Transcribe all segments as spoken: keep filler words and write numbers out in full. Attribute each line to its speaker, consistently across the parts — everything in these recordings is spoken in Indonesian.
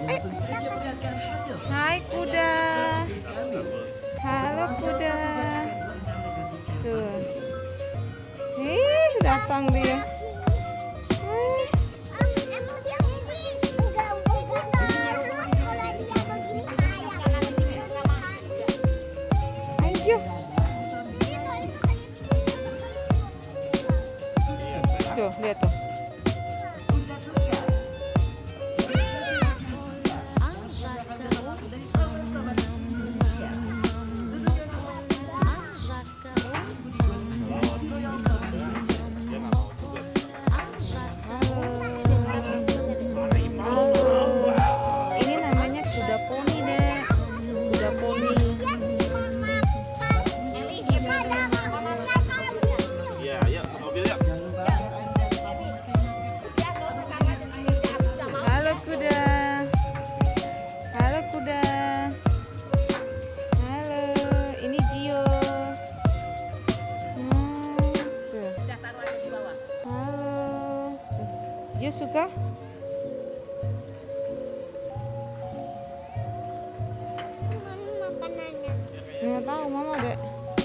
Speaker 1: Ayo. Hai kuda. Halo kuda. Tuh. Ih, datang dia. Eh. Ayo. Tuh, lihat tuh. Dia suka?
Speaker 2: Makanannya.
Speaker 1: Nggak tahu, mama deh.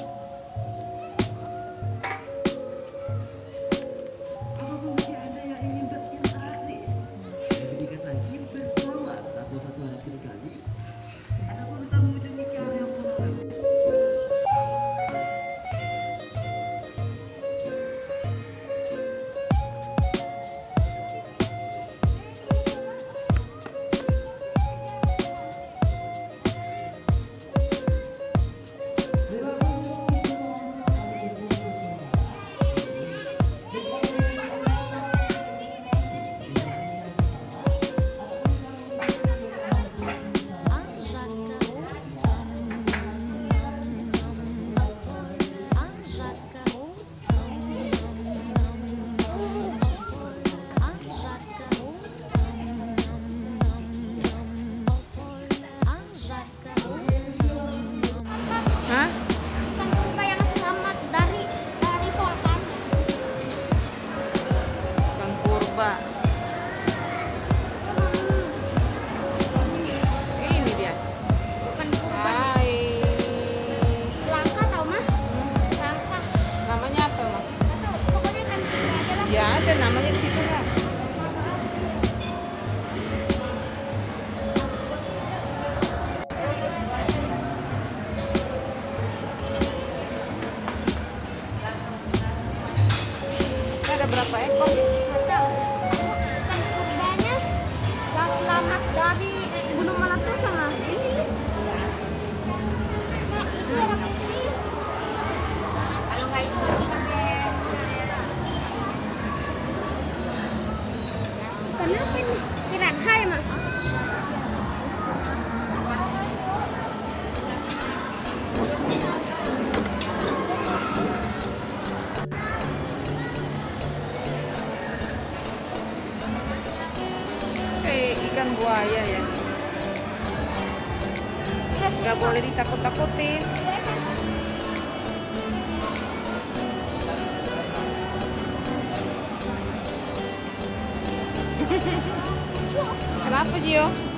Speaker 1: Ini dia.
Speaker 2: Bukan kurban.
Speaker 1: Hai.
Speaker 2: Langka tau mah? Langka.
Speaker 1: Namanya apa, Mah?
Speaker 2: Nggak tahu. Pokoknya kan ada lah.
Speaker 1: Ya ada namanya di situ lah. Ada berapa ekor?
Speaker 2: Nggak tahu. Ikan kurbannya yang selamat dari Gunung Meletus sama ini. Nah, itu orang kecil. Kalau nggak itu harus pakai. Kenapa ini? Piranha ya, Mas?
Speaker 1: Kayak ikan buaya ya. Nggak boleh ditakut-takutin. Kenapa, Gio?